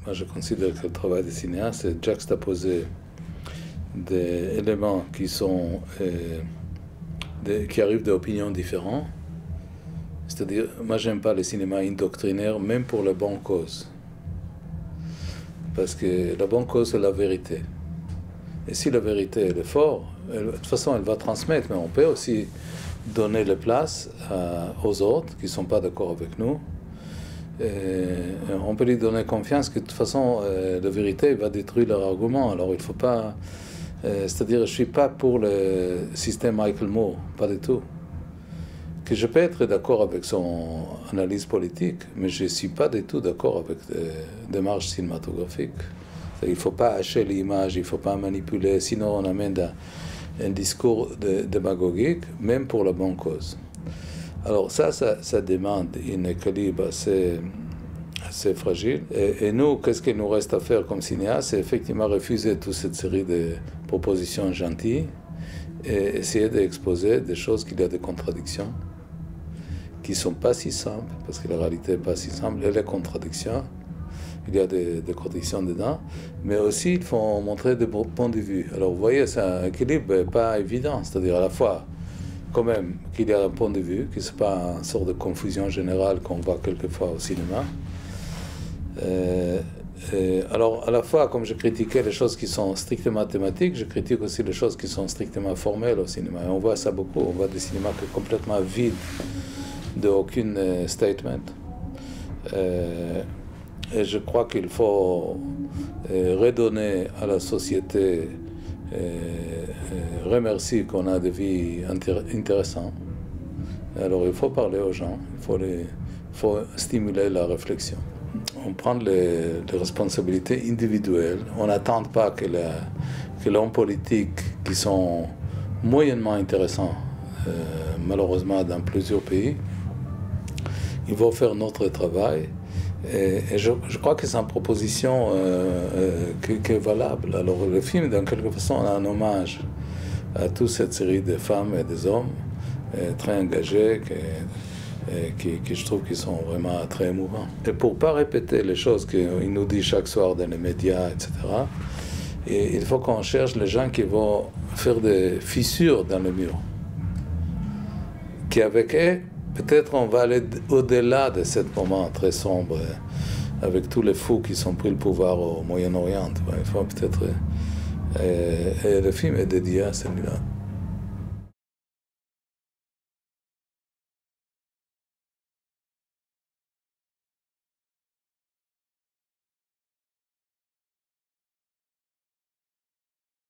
moi je considère que le travail des cinéastes, c'est juxtaposer des éléments qui arrivent d'opinions différentes. C'est-à-dire, moi j'aime pas le cinéma indoctrinaire, même pour la bonne cause. Parce que la bonne cause, c'est la vérité. Et si la vérité elle est forte, de toute façon elle va transmettre, mais on peut aussi donner la place aux autres qui ne sont pas d'accord avec nous. Et on peut lui donner confiance que de toute façon la vérité va détruire leur argument. Alors il ne faut pas... c'est-à-dire, je ne suis pas pour le système Michael Moore, pas du tout. Que je peux être d'accord avec son analyse politique, mais je ne suis pas du tout d'accord avec les démarches cinématographiques. Il ne faut pas hacher l'image, il ne faut pas manipuler, sinon on amène un discours démagogique, même pour la bonne cause. Alors ça demande un équilibre assez fragile. Et nous, qu'est-ce qu'il nous reste à faire comme cinéaste? C'est effectivement refuser toute cette série de propositions gentilles et essayer d'exposer des choses qu'il y a des contradictions, qui ne sont pas si simples, parce que la réalité n'est pas si simple, et les contradictions, il y a des contradictions dedans, mais aussi il faut montrer des points de vue. Alors vous voyez, c'est un équilibre pas évident, c'est-à-dire à la fois, quand même, qu'il y a un point de vue, que ce n'est pas une sorte de confusion générale qu'on voit quelquefois au cinéma. Alors, à la fois, comme je critiquais les choses qui sont strictement thématiques, je critique aussi les choses qui sont strictement formelles au cinéma. Et on voit ça beaucoup, on voit des cinémas qui sont complètement vides d'aucun statement. Et je crois qu'il faut redonner à la société, remercier qu'on a des vies intéressantes. Alors il faut parler aux gens, il faut stimuler la réflexion. On prend les responsabilités individuelles, on n'attend pas que l'homme politique, qui sont moyennement intéressants, malheureusement dans plusieurs pays, ils vont faire notre travail. Et je crois que c'est une proposition qui est valable. Alors le film, dans quelque façon, est un hommage à toute cette série de femmes et des hommes très engagés qui je trouve qu'ils sont vraiment très émouvants. Et pour ne pas répéter les choses qu'il nous dit chaque soir dans les médias, etc., il faut qu'on cherche les gens qui vont faire des fissures dans le mur. Qu'avec eux, peut-être on va aller au-delà de ce moment très sombre, avec tous les fous qui ont pris le pouvoir au Moyen-Orient. Il faut peut-être... Et le film est dédié à celui-là.